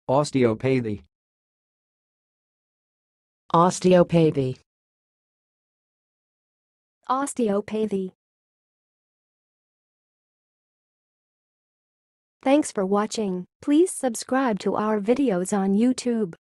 Osteopathy. Osteopathy. Osteopathy. Thanks for watching. Please subscribe to our videos on YouTube.